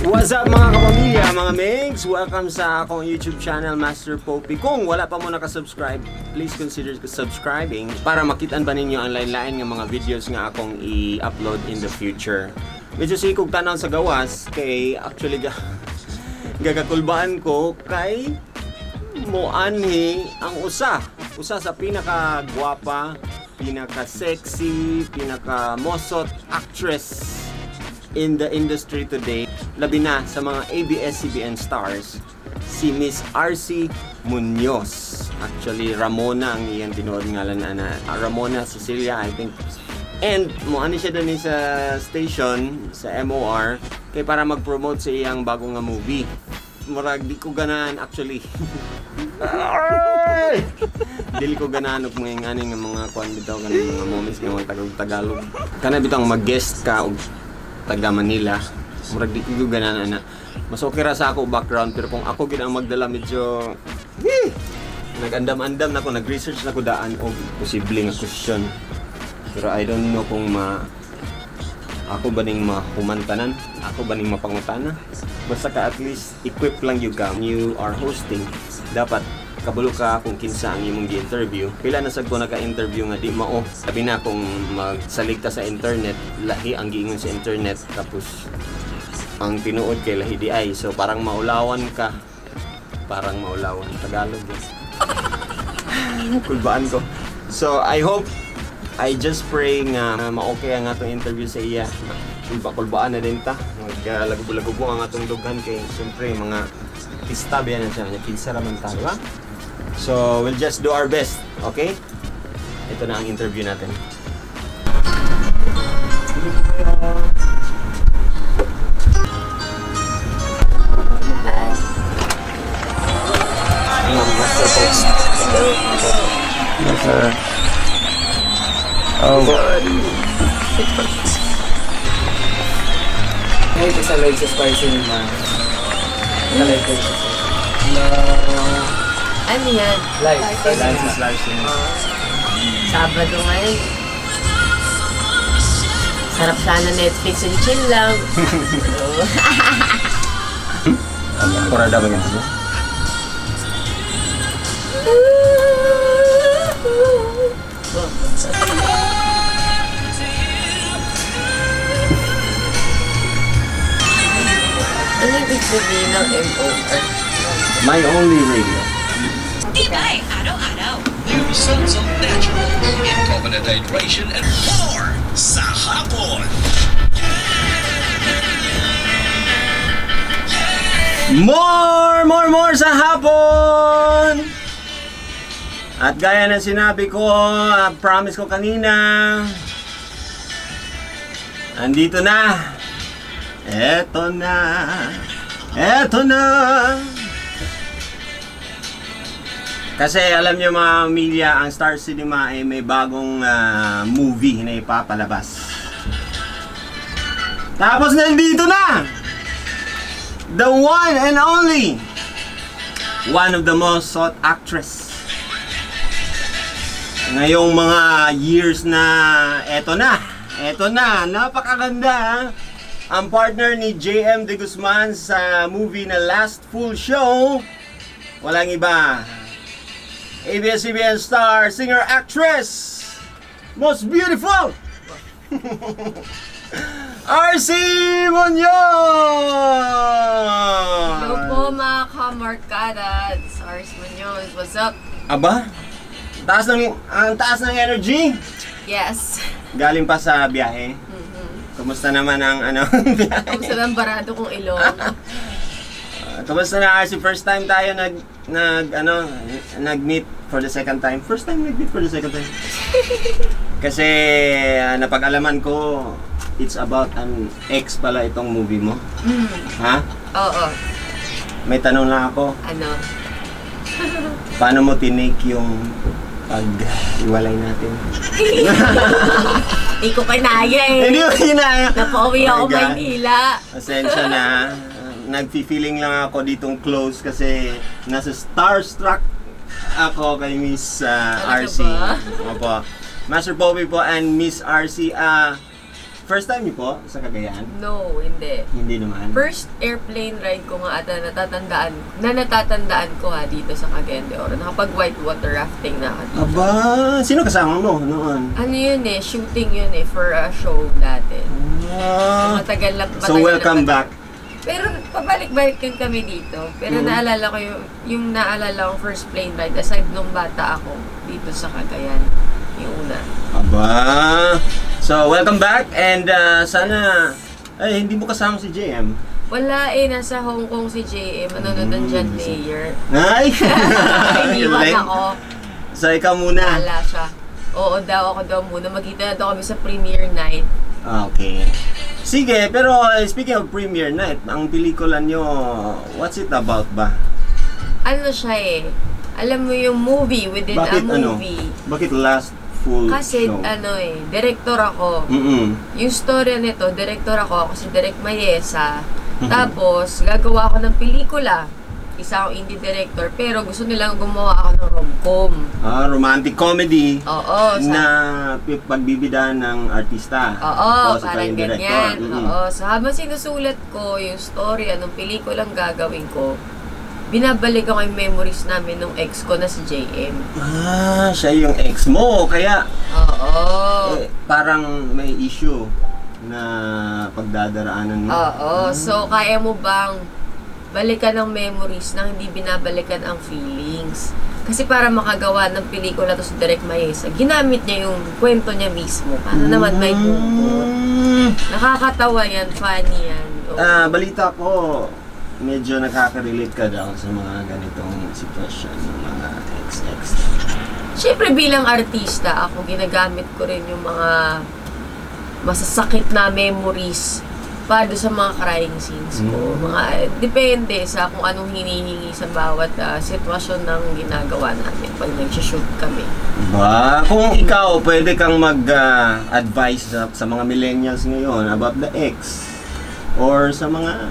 What's up mga kapamilya, mga Megs? Welcome sa akong YouTube channel, Master Popey. Kung wala pa mo nakasubscribe, please consider subscribing para makitaan ba ninyo ang lain-lain ng mga videos nga akong i-upload in the future. Medyo sikog tanaw sa gawas, kay actually gagakulbaan ko kay moanhi ang usa sa pinaka-gwapa, pinaka-sexy, pinaka-mosot actress in the industry today, labi na sa mga ABS-CBN stars, si Miss RC Munoz. Actually, Ramona ang iyang tinuod ngalan na Ramona Cecilia, I think. And moani siya doon sa station, sa MOR, kay para mag-promote sa iyang bagong nga movie. Murag di ko ganaan actually. Dili ko ganaan og mga ngani nga mga kuan bitaw kanang mga movies nga mga Tagalog. Kana bitang mag-guest ka og taga Manila, murag di ko ganan ana. Mas okay ra sa ako background, pero kung ako gid ang magdala medyo nag-andam-andam na ko, nag-research na ko daan og posibleng question. Pero I don't know kung ako ba ning mahumantanan, ako ba ning mapangutana. Basta ka at least equip lang yung ka. You are hosting, dapat kabalo ka kung kinsa ang imong gi-interview. Pila na sad ko naka-interview nga di mao. Sabi na kung magsalig ka sa internet, lahi ang giingon sa internet, tapos ang tinuod kay lahi di ay. So parang maulawan ka. Parang maulawan. Tagalog. Kulbaan ko. So I hope, I just pray nga ma-okay ang atong interview sa iya. Kulbaan na din ta. Lagubo-lagubo ang atong dughan kay siyempre mga pista biyan na siya. Kinsa raman tayo, ha? So, we'll just do our best, okay? Ito na ang interview natin. Master Post. Yes, sir. Oh. Ngayon isa live sa Star Cinema. Naka-live ko siya. Ano yan? Live. Live sa Star Cinema. Sabado ngayon. Sarap sana Netflix and chill lang. Kurada ba ganito? Ano ibig sabihin ng MOR? My Only Radio. Tibay araw-araw. New Sons of Natural, Incovenant Hydration, and more sa hapon. More sa hapon! At gaya ng sinabi ko, promise ko kanina, andito na. Eto na. Kasi alam niyo mga pamilya, ang Star Cinema ay may bagong movie na ipapalabas. Tapos nandito na! The one and only, one of the most sought actress ngayong mga years na eto na, napakaganda. Ang partner ni JM De Guzman sa movie na Last Full Show, walang iba, ABS-CBN star, singer, actress, most beautiful, RC Munoz! Hello po mga kamarkada. It's RC Munoz. What's up? Aba? Ang taas ng energy? Yes. Galing pa sa biyahe? Kumusta naman ang biyahe? Kumusta ng barado kong ilong? Kumusta na RC? First time tayo nag-meet for the second time. First time nag-meet for the second time. Kasi napag-alaman ko, it's about an ex pala itong movie mo. Ha? Oo. May tanong lang ako. Ano? Paano mo tinake yung pag-iwalay natin? Hindi ko kinaya eh. Hindi ko kinaya. Napauwi ako Maynila. Pasensya na. Nag-feeling lang ako ditong close kasi nasa starstruck ako kay Miss RC. Opo. Master Popey po and Miss RC. First time niyo po sa Cagayan? No, hindi. Hindi naman. First airplane ride ko nga ata natatandaan ko ha dito sa Cagayan de Oro. Nakapag whitewater rafting na ako dito. Aba, sino kasama mo noon? Ano yun eh, shooting yun eh, for a show dati. Matagal na. So welcome back. Pero pabalik-balik din kami dito. Pero naalala ko yung naalala kong first plane ride, aside nung bata ako dito sa Cagayan. Yung una. Aba. So, welcome back and sana ay hindi mo kasama si JM. Wala eh, nasa Hong Kong si JM, manonood ng John Mayer. Ay! Iniwan ako. So, ikaw muna. Wala siya. Oo daw, ako daw muna. Magkita na daw kami sa premiere night. Okay. Sige, pero speaking of premiere night, ang pelikula nyo, what's it about ba? Ano siya eh, alam mo yung movie within Bakit a movie. Bakit last full Kasi show? director ako. Yung story nito, director ako si Direk Mayesa. Tapos, gagawa ako ng pelikula. Isa akong indie director, pero gusto nilang gumawa ako ng rom-com. Romantic comedy. Oo. Na pagbibida ng artista. Oo, Tapos parang yung director. ganyan. Oo. So, habang sinusulat ko yung story, anong pelikulang gagawin ko, binabalik ako yung memories namin nung ex ko na si JM. Siya yung ex mo. Kaya, Oo. parang may issue na pagdadaraanan mo. Oo. So, kaya mo bang balikan ng memories nang hindi binabalikan ang feelings? Kasi para makagawa ng pelikula to si Direk Mayesa, ginamit niya yung kwento niya mismo. Para naman may hugot. Nakakatawa yan, funny yan. Oo. Balita ko, medyo nakaka-relate ka daw sa mga ganitong sitwasyon ng mga ex-ex. Siyempre bilang artista, ako ginagamit ko rin yung mga masasakit na memories para sa mga crying scenes ko. Depende sa kung anong hinihingi sa bawat sitwasyon ng ginagawa namin pag nag-shoot kami. Kung ikaw, pwede kang mag-advise sa mga millennials ngayon about the ex or sa mga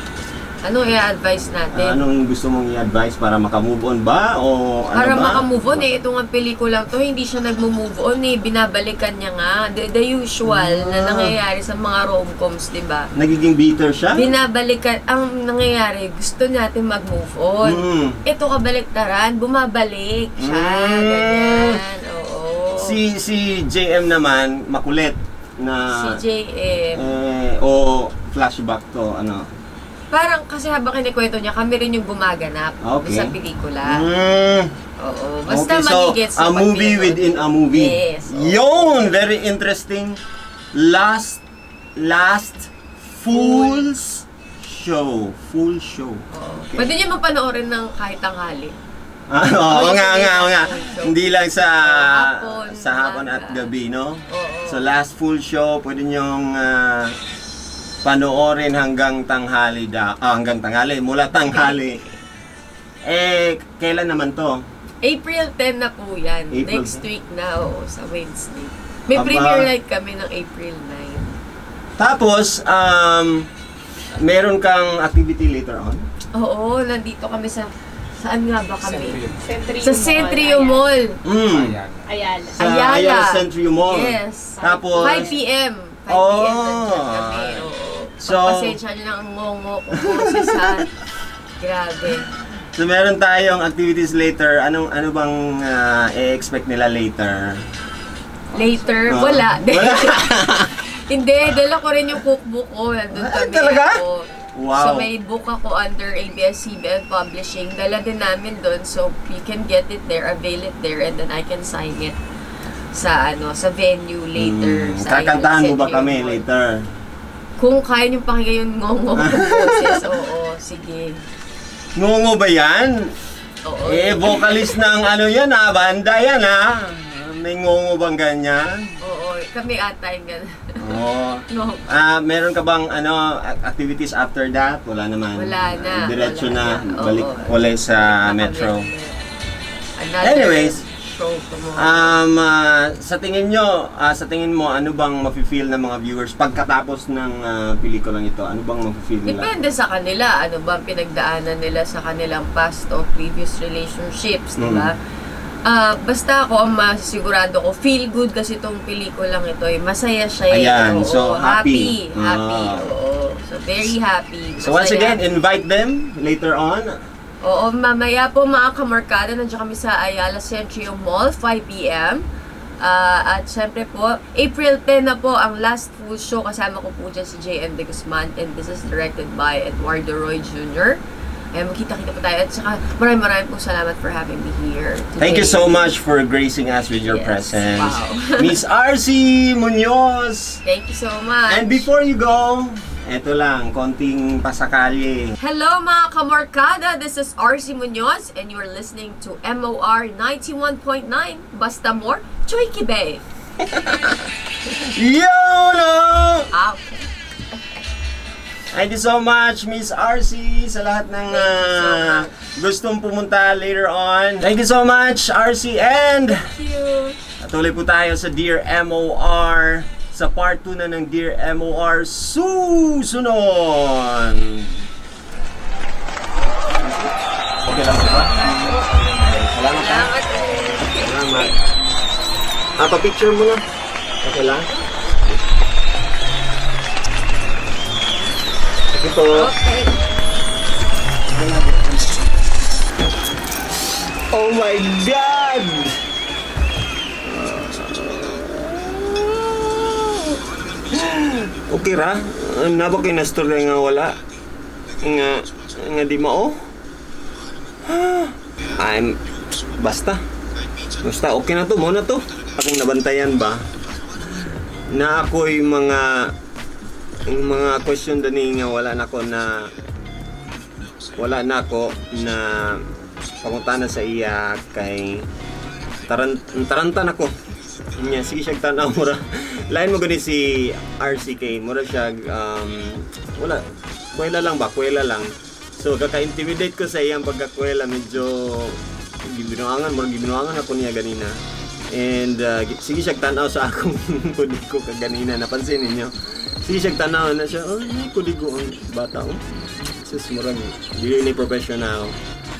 Ano i-advise natin? anong gusto mong i-advise para makamove on ba? O ano Para ba? makamove on ito nga pelikulang to, hindi siya nagmo-move on binabalikan niya nga. The usual na nangyayari sa mga rom-coms, diba? Nagiging bitter siya? Binabalikan, ang nangyayari, gusto natin mag-move on. Ito kabaliktaran, bumabalik siya, ganyan, oo. Si JM naman, makulit na Si JM. o flashback to, ano? Parang kasi habang kinikwento niya, kami rin yung gumaganap sa pelikula. Oo. Basta Okay, so magigets a movie within a movie. Yes. Yun! Very interesting. Last full show. Full show. Okay. Pwede niyo mapanoorin ng kahit tanghali. Oo nga. Hindi lang sa hapon umaga. at gabi, no? Oo. So last full show, pwede niyong panoorin hanggang tanghali mula tanghali. Kailan naman to? April 10 na po yan. April Next 10. week na, sa Wednesday. May Aba. premiere night kami ng April 9. Tapos, meron kang activity later on? Oo, nandito kami saan nga ba kami? Centrio Sa Centrio Mall. Ayala. Sa Ayala. Ayala Centrio Mall. Yes. Tapos, 5 p.m. 5 p.m. nandiyan kami. Oo. So, Pagpasensya niyo na ang ngongo ko kasi sa... Grabe. So meron tayong activities later. Ano bang i-expect nila later? Later? Wala. Hindi, dala ko rin yung cookbook ko. Nandun kami. Talaga? Ako. Wow. So may book ako under ABS-CBN Publishing. Dala din namin doon. So you can get it there, avail it there, and then I can sign it sa venue later. Sa Kakantahan mo ba Centrio kami Mall. later? Kung kaya niyong pakinggan yung ngongo ko boses, oo, sige. Ngungo ba yan? Oo. Vocalist ng yan banda yan May ngungo bang ganyan? Oo, kami ata yung gano'n. Oo. No. Meron ka bang activities after that? Wala naman. Wala na. Diretso Wala na. na. Balik Oo. ulit sa Metro. Another Anyways, show tomorrow. sa tingin mo, ano bang mafe-feel ng mga viewers pagkatapos ng pelikulang ito? Ano bang mafe-feel nila? Depende sa kanila. Ano ba ang pinagdaanan nila sa kanilang past o previous relationships, di ba? Basta ako, ang masigurado ko, feel good kasi itong pelikulang ito eh. Masaya siya eh. Ayan, Oo, so happy. Happy, oo. So, very happy. So once Masaya. again, invite them later on. Oo, mamaya po mga kamarkada, nandiyan kami sa Ayala Centrio Mall, 5 p.m. At syempre po, April 10 na po ang last full show. Kasama ko po dyan si J.M. De Guzman, and this is directed by Eduardo Roy Jr. Ay, magkita-kita po tayo. At saka maraming po salamat for having me here today. Thank you so much for gracing us with your Yes, presence. wow. Miss RC Munoz. Thank you so much. And before you go, eto lang, konting pasakali. Hello mga kamorkada, this is RC Munoz and you're listening to MOR 91.9 Basta More, Choy Kibe. YOLO! Okay. Thank you so much, Miss RC, sa lahat ng gustong pumunta later on. Thank you so much, RC, and Thank you. patuloy po tayo sa Dear MOR, sa part 2 na ng Dear MOR susunod. Okay lang ba? Salamat ha. Salamat. Pa-picture mo na. Okay lang? Ito. Okay. Oh my God! Okay ra? Napa kayo nastorya nga wala? Nga di mao? Basta okay na to, mo na to. Akong nabantayan ba? Na ako'y mga question dani nga wala na pangutana sa iya kay taranta na ko nya sige siya tanaw mura lain mo gani si RCK mura siya wala kwela lang so kaka-intimidate ko sa iyang pagkakwela medyo gibinuangan ako niya ganina and sige siya tanaw sa akong kudi ko kaganina napansin ninyo. Sige siya tanaw na siya, oh, kudigo ang bata ko. Sus, murag, dili ni professional.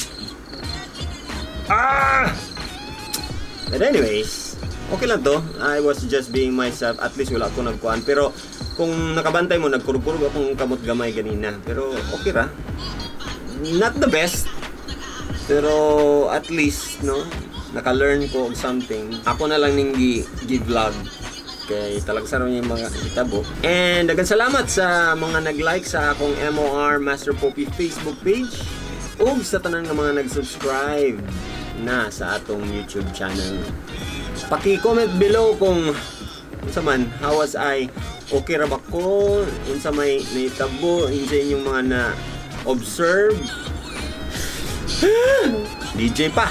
But anyways, okay lang to. I was just being myself. At least wala ako nagkuhan. Pero kung nakabantay mo, nagkurug-kurug akong kamot gamay ganina. Pero okay ra. Not the best. Pero at least, no, naka-learn ko of something. Ako na lang ning gi-vlog. Kay talagsaro niya yung mga itabo. And daghang salamat sa mga nag-like sa akong MOR Master Poppy Facebook page ug sa tanan nga mga nag-subscribe na sa atong YouTube channel. Paki-comment below kung unsa man, how was I? Okay ra ba ko? Unsa may naitabo sa inyong mga na-observe? DJ pa!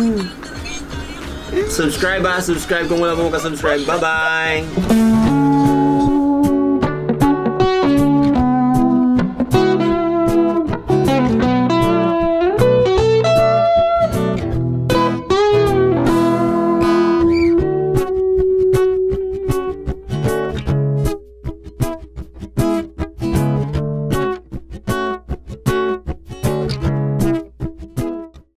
Subscribe kung wala mo ka-subscribe. Bye-bye!